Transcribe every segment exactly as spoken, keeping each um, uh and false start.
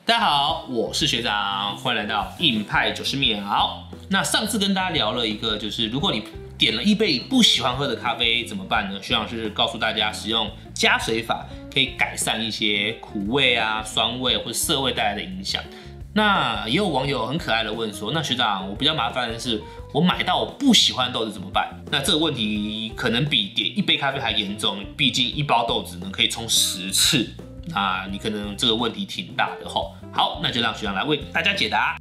大家好，我是学长，欢迎来到硬派九十秒。那上次跟大家聊了一个，就是如果你点了一杯不喜欢喝的咖啡怎么办呢？学长是告诉大家使用加水法可以改善一些苦味啊、酸味或者涩味带来的影响。那也有网友很可爱的问说，那学长，我比较麻烦的是，我买到我不喜欢的豆子怎么办？那这个问题可能比点一杯咖啡还严重，毕竟一包豆子呢可以冲十次，那你可能这个问题挺大的吼。好，那就让学长来为大家解答。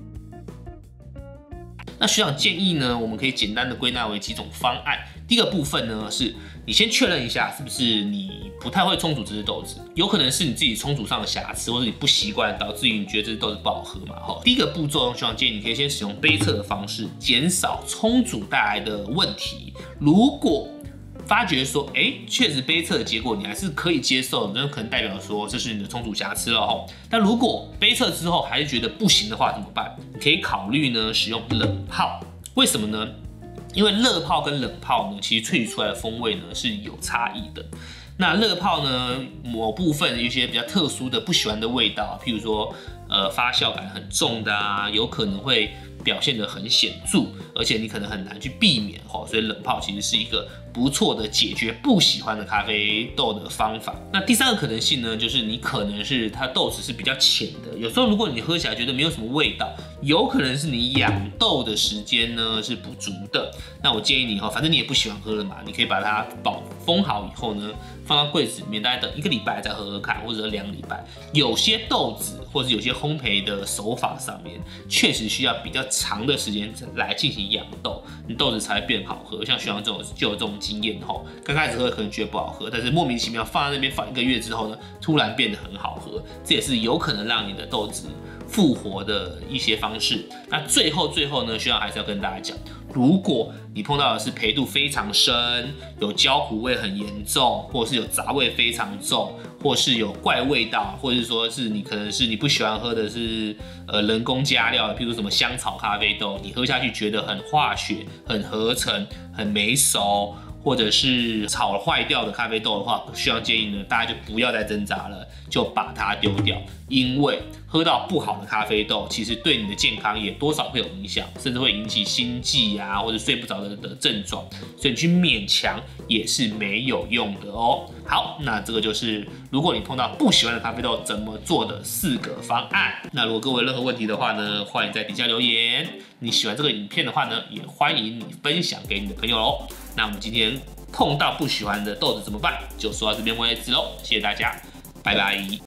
那学长建议呢，我们可以简单的归纳为几种方案。第一个部分呢，是你先确认一下是不是你不太会冲煮这只豆子，有可能是你自己冲煮上的瑕疵，或者你不习惯，导致于你觉得这只豆子不好喝嘛。哈，第一个步骤，学长建议你可以先使用杯测的方式，减少冲煮带来的问题。如果发觉说，哎、欸，确实杯测的结果你还是可以接受的，那可能代表说这是你的冲煮瑕疵了吼。但如果杯测之后还是觉得不行的话，怎么办？你可以考虑呢使用冷泡。为什么呢？因为热泡跟冷泡呢，其实萃取出来的风味呢是有差异的。那热泡呢，某部分有一些比较特殊的不喜欢的味道，譬如说，呃，发酵感很重的啊，有可能会表现得很显著，而且你可能很难去避免吼，所以冷泡其实是一个不错的解决不喜欢的咖啡豆的方法。那第三个可能性呢，就是你可能是它豆子是比较浅的，有时候如果你喝起来觉得没有什么味道，有可能是你养豆的时间呢是不足的。那我建议你哈，反正你也不喜欢喝了嘛，你可以把它保封好以后呢，放到柜子里面，大概等一个礼拜再喝喝看，或者两个礼拜。有些豆子或者有些烘焙的手法上面，确实需要比较长的时间来进行养豆，你豆子才会变好喝。像学长这种就有这种经验吼，刚开始喝可能觉得不好喝，但是莫名其妙放在那边放一个月之后呢，突然变得很好喝，这也是有可能让你的豆子复活的一些方式。那最后最后呢，学长还是要跟大家讲，如果你碰到的是焙度非常深，有焦苦味很严重，或者是有杂味非常重，或是有怪味道，或者是说是你可能是你不喜欢喝的是呃人工加料的，譬如什么香草咖啡豆，你喝下去觉得很化学、很合成、很没熟，或者是炒坏掉的咖啡豆的话，需要建议呢，大家就不要再挣扎了，就把它丢掉，因为喝到不好的咖啡豆，其实对你的健康也多少会有影响，甚至会引起心悸啊，或者睡不着的的症状，所以你去勉强也是没有用的哦。好，那这个就是如果你碰到不喜欢的咖啡豆怎么做的四个方案。那如果各位有任何问题的话呢，欢迎在底下留言。你喜欢这个影片的话呢，也欢迎你分享给你的朋友哦。那我们今天碰到不喜欢的豆子怎么办？就说到这边为止喽，谢谢大家，拜拜。